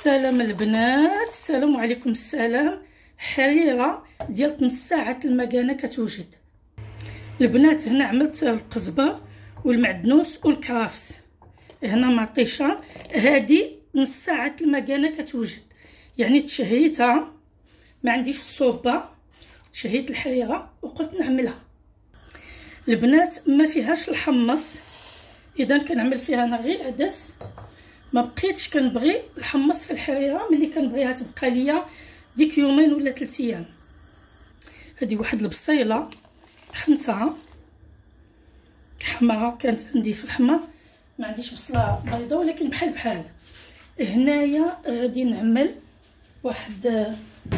السلام البنات، السلام عليكم. السلام. حريره ديال نص ساعه المكانه كتوجد البنات. هنا عملت القزبر والمعدنوس والكرافس، هنا مطيشه. هذه نص ساعه المكانه كتوجد، يعني تشهيتها، ما عنديش الصوبه، تشهيت الحريره وقلت نعملها. البنات ما فيهاش الحمص، اذا كنعمل فيها انا غير العدس. ما بقيتش كنبغي الحمص في الحريره، ملي كنبغيها تبقى ليا ديك يومين ولا 3 ايام. هذه واحد البصيله طحنتها حمراء، كانت عندي في الحمر، ما عنديش بصله بيضاء ولكن بحال بحال. هنايا غادي نعمل واحد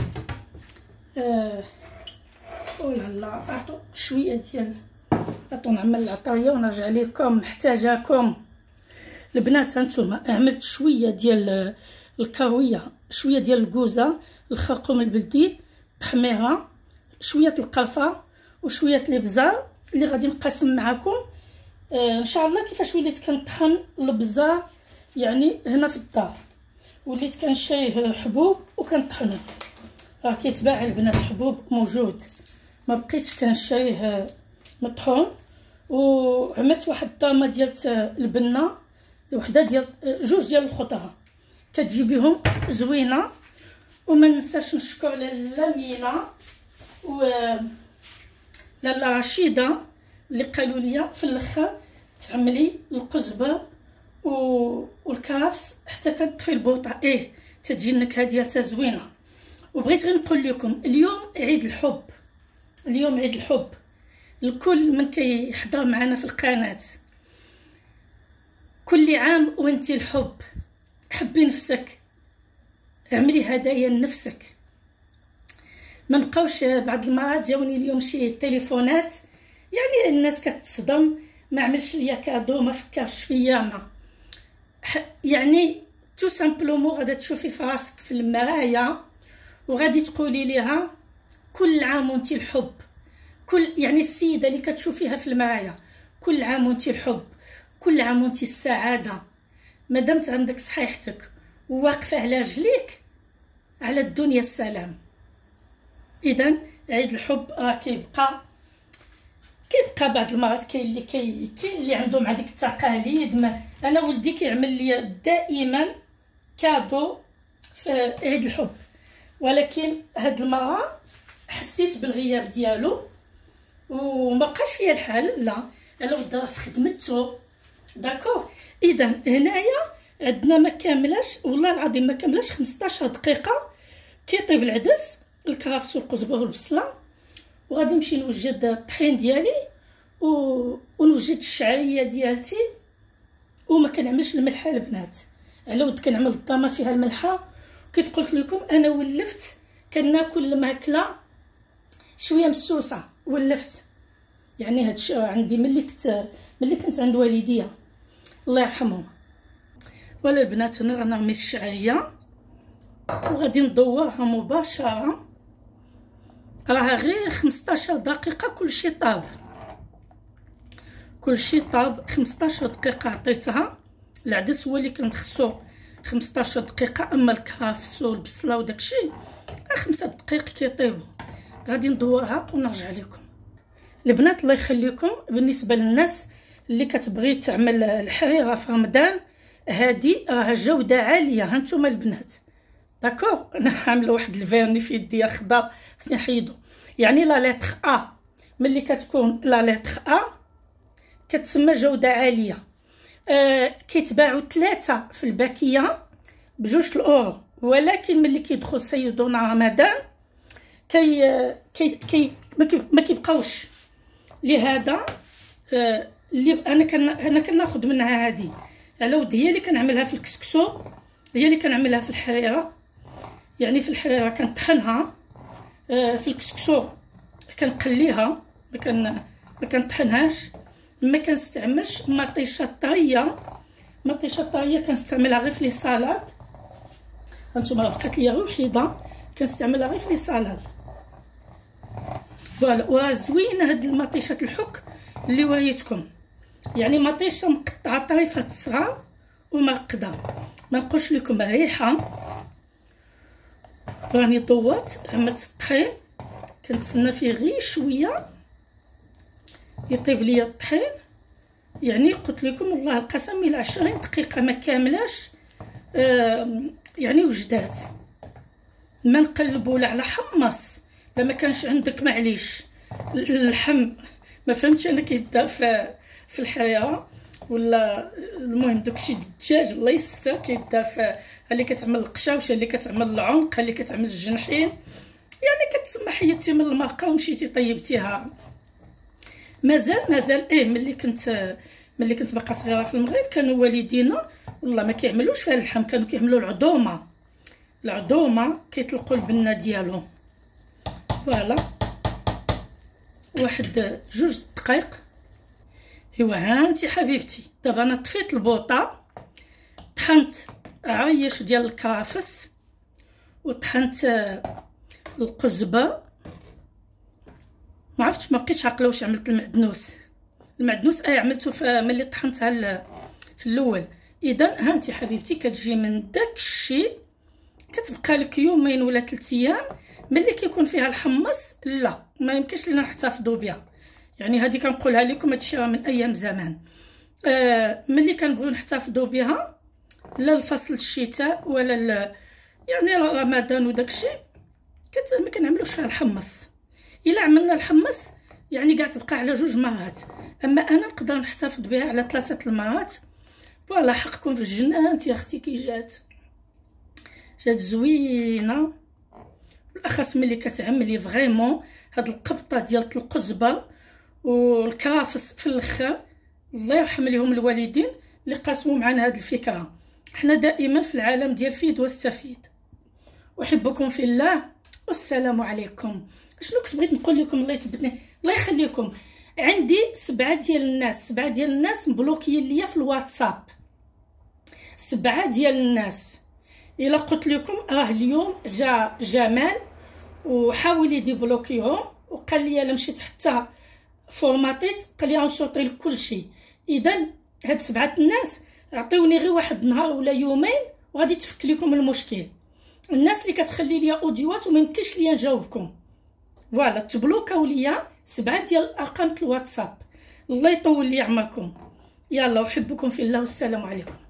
ولا عطو شويه ديال عطو نعمل العطريه ونرجع لكم محتاجاكم البنات. هانتوما عملت شويه ديال الكاويه، شويه ديال الكوزه، الخرقوم البلدي، التحميره، شويه القرفه وشويه الابزار اللي غادي نقاسم معكم ان شاء الله كيفاش وليت كنطحن البزار يعني هنا في الدار. وليت كنشريه حبوب وكنطحنو، راه كيتباع البنات حبوب موجود، ما بقيتش كنشريه مطحون. وعملت واحد الطامه ديال البنه، وحده ديال جوج ديال الخضره كتجيبيهم زوينه. وما ننساش نشكر لاله مينا و لاله رشيده اللي قالوا لي في الاخر تعملي القزبر والكرفس حتى كتطفي البوطه، تتجي النكهه ديالها زوينه. وبغيت غير نقول لكم اليوم عيد الحب، اليوم عيد الحب لكل من كيحضر معنا في القناه. كل عام وانتي الحب، حبي نفسك، اعملي هدايا لنفسك. ما نبقاوش بعض المرات جاوني اليوم شي تليفونات يعني الناس كتصدم، ما عملش ليا كادو، ما فكرش فيا، ما يعني تو سامبلومون غادا تشوفي في راسك في المرايه وغادي تقولي ليها كل عام وانتي الحب. كل يعني السيده اللي كتشوفيها في المرايه كل عام وانتي الحب، كل عام وانتي السعاده. مادامت عندك صحيحتك وواقفه على رجليك، على الدنيا السلام. اذا عيد الحب راه كيبقى بعض المرات كاين اللي عندهم هذيك التقاليد. ما انا ولدي كيعمل لي دائما كادو في عيد الحب، ولكن هاد المره حسيت بالغياب ديالو وما بقاش فيا الحال. لا انا ودي في خدمته داكور. اذا هنايا عندنا ما كاملاش، والله العظيم ما كاملاش 15 دقيقه كيطيب العدس، الكرافس والقزبر والبصله. وغادي نمشي نوجد الطحين ديالي ونوجد الشعريه ديالتي. وما كنعملش الملحه البنات، على ود كنعمل الطامه فيها الملحه. كيف قلت لكم انا ولفت كناكل الماكله شويه مسوسه، ولفت يعني هاد الشيء عندي ملي كنت عند والديا الله يرحمهم. ولا البنات هنا غنرمي الشعريه وغادي ندورها مباشره، راها غير 15 دقيقه كلشي طاب، كلشي طاب. 15 دقيقه عطيتها. العدس هو اللي كنت خصو 15 دقيقه، اما الكرافس والبصله وداكشي 5 دقائق كيطيبوا. غادي ندورها ونرجع لكم البنات. الله يخليكم بالنسبه للناس اللي كتبغي تعمل الحريره في رمضان، هذه راها جوده عاليه. هانتوما البنات داكور. انا عامله واحد الفيرني في يدي اخضر، خصني نحيدو. يعني لا لتر ا ملي كتكون لا لتر ا كتسمى جوده عاليه. كيتباعوا 3 في الباكيه ب2 الاورو، ولكن ملي كيدخل سيدنا رمضان ما كيبقاوش. لهذا اللي انا كناخذ منها هذه على ود، هي اللي كنعملها في الكسكسو، هي اللي كنعملها في الحريره. يعني في الحريره كنطحنها، في الكسكسو كنقليها، ما كنطحنهاش. ما كنستعملش مطيشه طريه، مطيشه طريه كنستعملها غير في لي صالاد. هانتوما بقات ليا وحيده كنستعملها غير في لي صالاد. فوالا. وزوينه هاد المطيشه الحك اللي وريتكم، يعني مطيشه مقطعه طريفه الصغار ومرقده. ما نقولش لكم ريحه راني ضوات عملت الطحين، كنتسنى فيه غير شويه يطيب ليا الطحين. يعني قلت لكم والله القسم الى 20 دقيقه ما كاملاش يعني وجدات. ما نقلبو ولا على حمص، لا ما كانش عندك معليش اللحم ما فهمتش انا كيدار في الحريره ولا المهم داكشي الدجاج الله يستر كيدار في اللي كتعمل القشاوشه، اللي كتعمل العنق، اللي كتعمل الجنحين. يعني كتسمى حيدتي من المرقه ومشيتي طيبتيها. مازال ملي كنت باقا صغيره في المغرب كانوا والدينا والله ما كيعملوش فيها اللحم، كانوا كيعملوا العظومه كيطلقوا البنه ديالهم. فوالا واحد 2 دقائق. ايوا ها انت حبيبتي، دابا انا طفيت البوطه، طحنت عيش ديال الكرافس وطحنت القزبر. ما عرفتش ما بقيتش عاقله واش عملت المعدنوس عملته ملي طحنتها في الاول. اذا ها انت حبيبتي كتجي من داك الشيء كتبقى لك يومين ولا 3 ايام. ملي كيكون فيها الحمص لا ما يمكنش لينا نحتفظوا بها. يعني هذه كنقولها لكم هادشي راه من ايام زمان. ملي كنبغيو نحتفظوا بها لا الفصل الشتاء ولا يعني رمضان وداكشي ما كنعملوش فيها الحمص. الا عملنا الحمص يعني كاع تبقى على 2 مرات، اما انا نقدر نحتفظ بها على 3 المرات. فوالا حقكم في الجنه. انت يا اختي كي جات زوينه، بالاخص ملي كتعملي فريمون هاد القبطه ديال القزبر والكرافس في الاخر. الله يرحم ليهم الوالدين اللي قاسموا معنا هاد الفكره. حنا دائما في العالم ديال فيد واستفيد. احبكم في الله والسلام عليكم. شنو كنت بغيت نقول لكم؟ الله يثبتني الله يخليكم. عندي 7 ديال الناس مبلوكيين ليا في الواتساب. 7 ديال الناس. الا قلت لكم راه اليوم جا جمال وحاول يديبلوكيهم وقال لي الا مشيت حتى فورماتيت قال لي غنصوتي لك كلشي. اذا هاد 7 الناس عطيوني غير واحد النهار ولا يومين وغادي تفك لكم المشكل. الناس اللي كتخلي ليا اوديوات وما يمكنش ليا نجاوبكم فوالا تبلوكاو ليا 7 ديال ارقام الواتساب. الله يطول لي عمركم. يلا احبكم في الله والسلام عليكم.